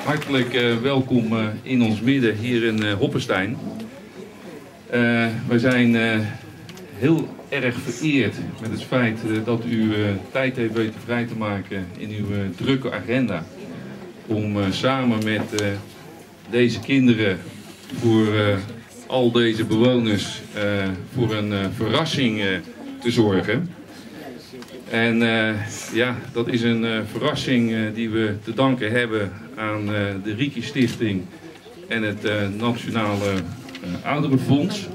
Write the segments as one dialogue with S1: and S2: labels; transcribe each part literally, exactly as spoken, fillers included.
S1: Hartelijk uh, welkom uh, in ons midden hier in uh, Hoppenstein. Uh, we zijn uh, heel erg vereerd met het feit uh, dat u uh, tijd heeft weten vrij te maken in uw uh, drukke agenda. Om uh, samen met uh, deze kinderen voor uh, al deze bewoners uh, voor een uh, verrassing uh, te zorgen. En uh, ja, dat is een uh, verrassing uh, die we te danken hebben aan uh, de Riki Stichting en het uh, Nationale uh, Ouderenfonds.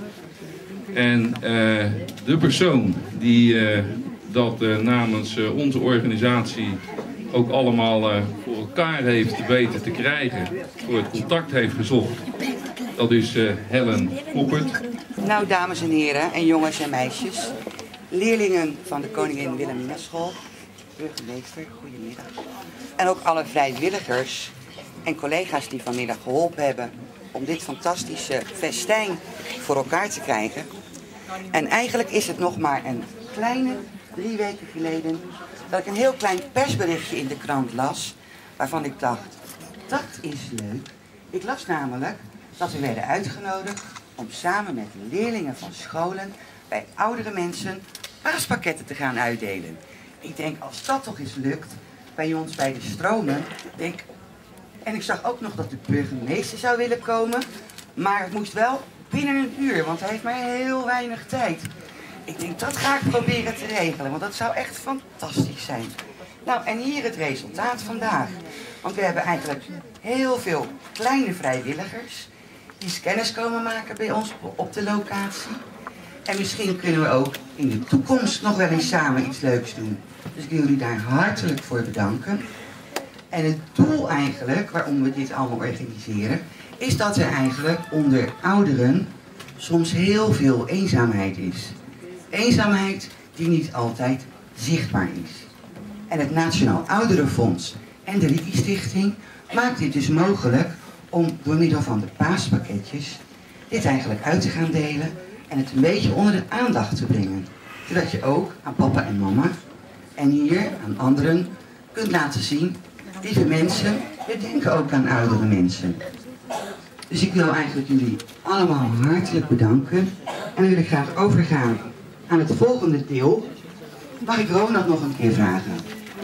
S1: En uh, de persoon die uh, dat uh, namens uh, onze organisatie ook allemaal uh, voor elkaar heeft weten te krijgen, voor het contact heeft gezocht, dat is uh, Helen Poppert.
S2: Nou, dames en heren en jongens en meisjes, leerlingen van de Koningin Wilhelmina School, burgemeester, goedemiddag. En ook alle vrijwilligers en collega's die vanmiddag geholpen hebben om dit fantastische festijn voor elkaar te krijgen. En eigenlijk is het nog maar een kleine drie weken geleden dat ik een heel klein persberichtje in de krant las, waarvan ik dacht, dat is leuk. Ik las namelijk dat we werden uitgenodigd om samen met leerlingen van scholen bij oudere mensen paaspakketten te gaan uitdelen. Ik denk, als dat toch eens lukt bij ons bij de stromen, denk. En ik zag ook nog dat de burgemeester zou willen komen, maar het moest wel binnen een uur, want hij heeft maar heel weinig tijd. Ik denk, dat ga ik proberen te regelen, want dat zou echt fantastisch zijn. Nou, en hier het resultaat vandaag. Want we hebben eigenlijk heel veel kleine vrijwilligers die kennis komen maken bij ons op de locatie. En misschien kunnen we ook in de toekomst nog wel eens samen iets leuks doen. Dus ik wil jullie daar hartelijk voor bedanken. En het doel eigenlijk, waarom we dit allemaal organiseren, is dat er eigenlijk onder ouderen soms heel veel eenzaamheid is. Eenzaamheid die niet altijd zichtbaar is. En het Nationaal Ouderenfonds en de Riki Stichting maakt dit dus mogelijk om door middel van de paaspakketjes dit eigenlijk uit te gaan delen en het een beetje onder de aandacht te brengen. Zodat je ook aan papa en mama en hier aan anderen kunt laten zien, lieve mensen, we denken ook aan oudere mensen. Dus ik wil eigenlijk jullie allemaal hartelijk bedanken. En dan wil ik graag overgaan aan het volgende deel. Mag ik Ronald nog een keer vragen?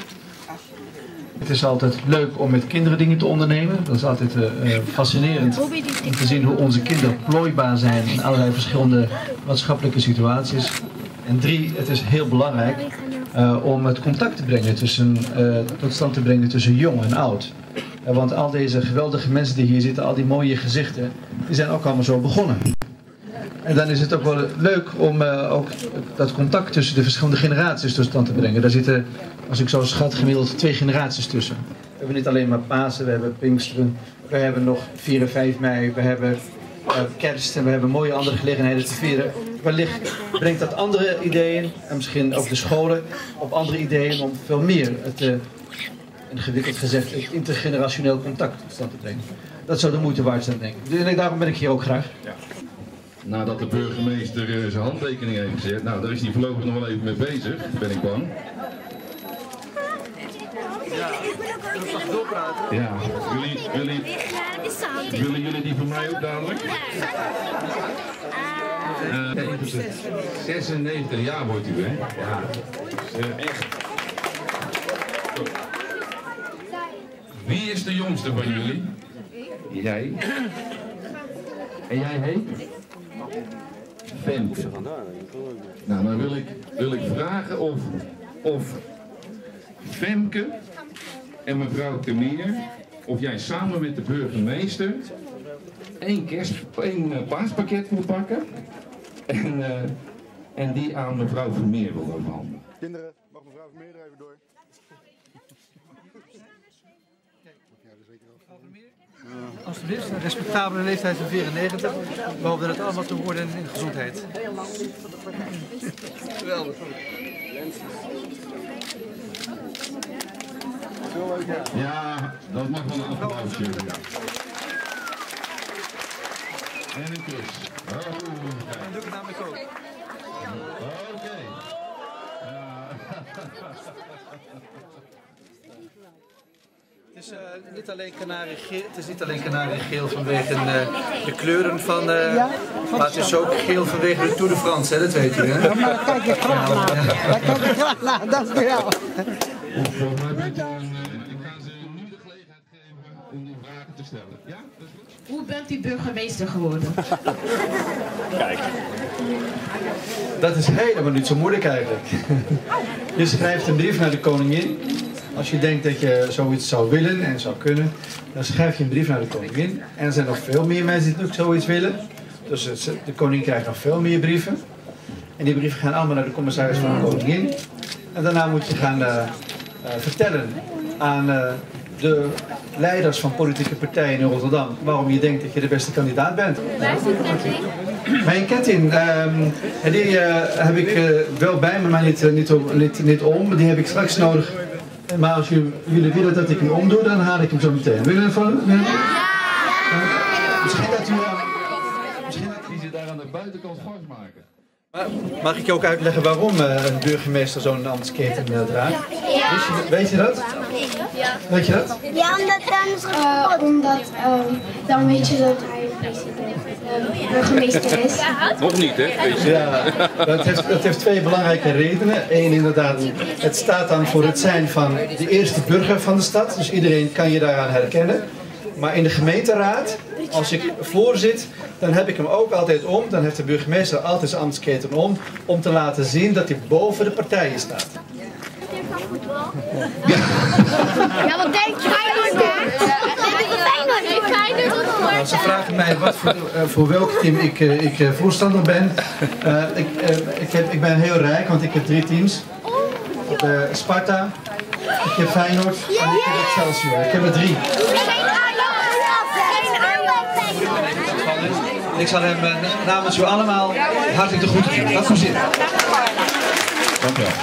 S3: Het is altijd leuk om met kinderen dingen te ondernemen. Dat is altijd uh, fascinerend om te zien hoe onze kinderen plooibaar zijn in allerlei verschillende maatschappelijke situaties. En drie, het is heel belangrijk uh, om het contact te brengen tussen, uh, tot stand te brengen tussen jong en oud. Uh, want al deze geweldige mensen die hier zitten, al die mooie gezichten, die zijn ook allemaal zo begonnen. En dan is het ook wel leuk om uh, ook dat contact tussen de verschillende generaties tot stand te brengen. Daar zitten, als ik zo schat, gemiddeld twee generaties tussen. We hebben niet alleen maar Pasen, we hebben Pinksteren, we hebben nog vier en vijf mei, we hebben uh, kerst en we hebben mooie andere gelegenheden te vieren. Wellicht brengt dat andere ideeën, en misschien ook de scholen, op andere ideeën om veel meer het, uh, ingewikkeld gezegd, het intergenerationeel contact tot stand te brengen. Dat zou de moeite waard zijn, denk ik. En daarom ben ik hier ook graag.
S1: Ja. Nadat de burgemeester uh, zijn handtekening heeft gezet, nou daar is hij voorlopig nog wel even mee bezig, ben ik bang.
S3: Ja, ik mag doorpraten.
S1: Ja, jullie, jullie, willen jullie die voor mij ook dadelijk? Uh, zesennegentig jaar wordt u, hè? Ja, uh, echt. Zo. Wie is de jongste van jullie? Jij. En jij heet? Femke. Nou, dan wil ik, wil ik vragen of, of Femke en mevrouw Termier, of jij samen met de burgemeester één, kerst, één uh, paaspakket wil pakken en, uh, en die aan mevrouw Vermeer wil overhandigen.
S4: Kinderen, mag mevrouw Vermeer er even door?
S3: Alsjeblieft, een respectabele leeftijd van vierennegentig. We hopen dat het allemaal te worden in gezondheid. Geweldig.
S1: Ja, dat mag wel een applausje. En een kus. Oh,
S3: En doe ik het namelijk ook.
S1: Oké. Okay. Ja.
S3: Het is, uh, niet alleen kanariegeel, het is niet alleen kanariegeel vanwege uh, de kleuren van, uh, ja, maar het is ook geel vanwege de Tour de France, hè? Dat weet u, hè?
S5: Ja, maar daar kijk ik graag naar. Daar kijk ik graag naar, dank u wel.
S6: Hoe bent u burgemeester geworden?
S3: Kijk. Dat is helemaal niet zo moeilijk eigenlijk. Je schrijft een brief naar de koningin. Als je denkt dat je zoiets zou willen en zou kunnen, dan schrijf je een brief naar de koningin. En er zijn nog veel meer mensen die ook zoiets willen. Dus de koning krijgt nog veel meer brieven. En die brieven gaan allemaal naar de commissaris van de koningin. En daarna moet je gaan uh, uh, vertellen aan uh, de leiders van politieke partijen in Rotterdam waarom je denkt dat je de beste kandidaat bent.
S7: Waar is uw ketting?
S3: Mijn ketting, um, die uh, heb ik uh, wel bij me, maar niet, uh, niet, niet, niet om. Die heb ik straks nodig. Maar als jullie, jullie willen dat ik hem omdoe, dan haal ik hem zo meteen. Willen jullie van? Ja! Uh, misschien dat u uh, misschien dat
S1: die ze daar aan de buitenkant vastmaken.
S3: Maar mag ik je ook uitleggen waarom uh, een burgemeester zo'n ambtsketen uh, draagt?
S7: Ja.
S3: Weet, je, weet je dat?
S7: Ja.
S3: Weet je dat?
S7: Ja, omdat dan, uh, omdat um, dan weet je dat hij uh, burgemeester is.
S1: Nog niet, hè?
S3: Ja, dat heeft, dat heeft twee belangrijke redenen. Eén, inderdaad, het staat dan voor het zijn van de eerste burger van de stad. Dus iedereen kan je daaraan herkennen. Maar in de gemeenteraad, als ik voorzit, dan heb ik hem ook altijd om. Dan heeft de burgemeester altijd zijn ambtsketen om. Om te laten zien dat hij boven de partijen staat.
S7: Ja, wat denk je? Feyenoord, hè? Feyenoord.
S3: Nou, ze vragen mij wat voor, uh, voor welk team ik, uh, ik uh, voorstander ben. Uh, ik, uh, ik, heb, ik ben heel rijk, want ik heb drie teams. Ik heb uh, Sparta, ik heb Feyenoord en ik heb Excelsior. Ik heb er drie. En ik zal hem uh, namens u allemaal hartelijk de groeten geven. Dank u zeer. Dank u wel.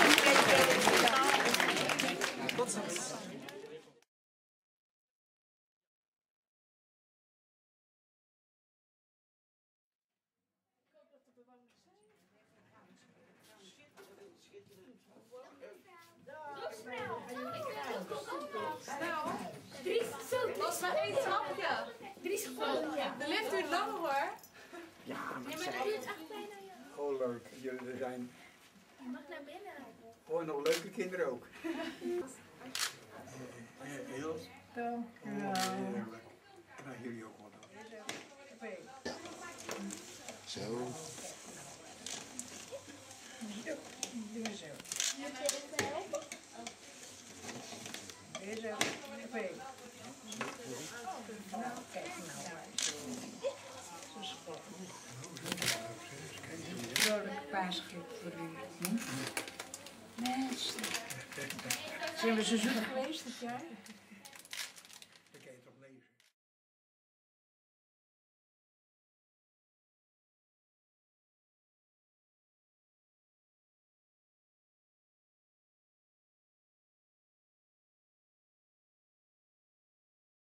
S8: Was maar één trapje. Drie seconden. De lift duurt langer hoor.
S5: Ja, maar,
S7: Ja, maar dat duurt echt bijna.
S5: gewoon leuk. Jullie zijn
S7: Je mag naar binnen.
S5: gewoon nog leuke kinderen ook. Heel. Dank u wel. En jullie ook wel. Zo.
S9: Paasgift voor u. Mensen. Zijn we zo zoet geweest dit jaar?